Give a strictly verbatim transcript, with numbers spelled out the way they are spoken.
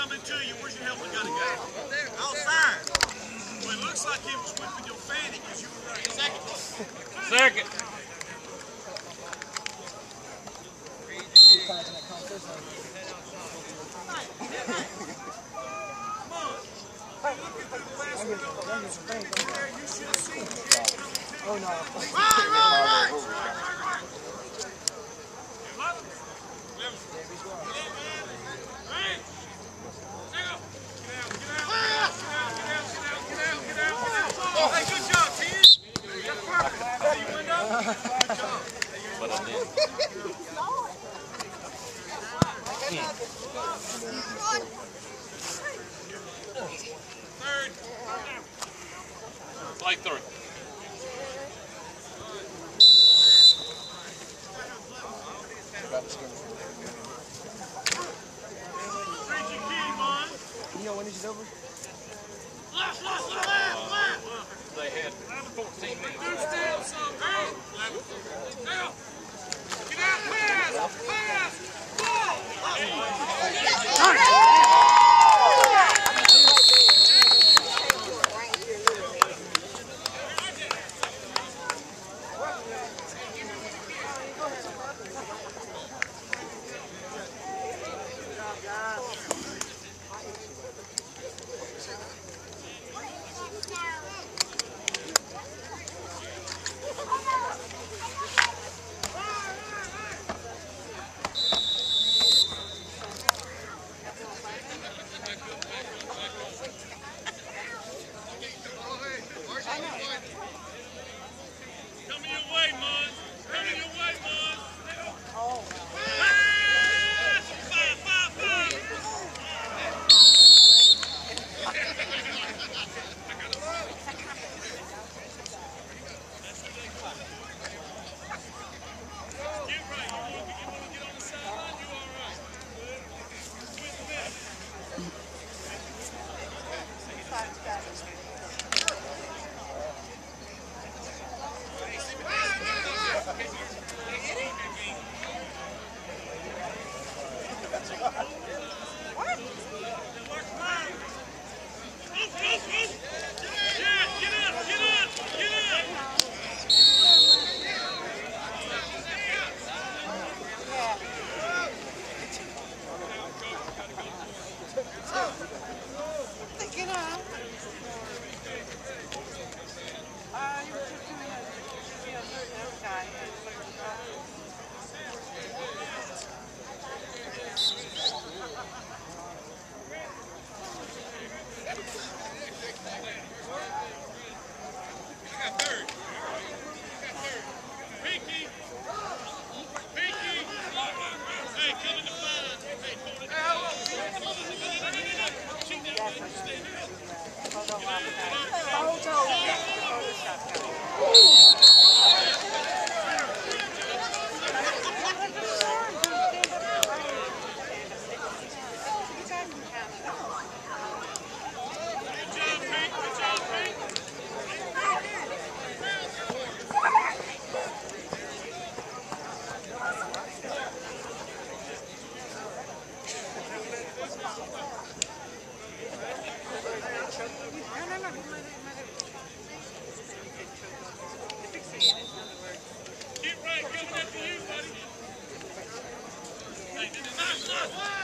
coming to you. Where's your helmet gonna go? Outside. Well, it looks like he was whipping your fanny because you were right. Second. Second. Oh no. Right, right, right. Hey, good job, Ken. That's perfect. Hey, you went up? Good job. But I did. Third. Play three. Reach your key, man. You know when this is over? Left, left, left, left, left. They had fourteen minutes. Do still some. Hey. Now. Get out, pass. Pass. Ball. Coming your way, man. Coming your way, man. Oh. Pass! Five, five, five. Get right. You want to get on the sideline? You all right? With the Get right, coming after you, buddy. Hey,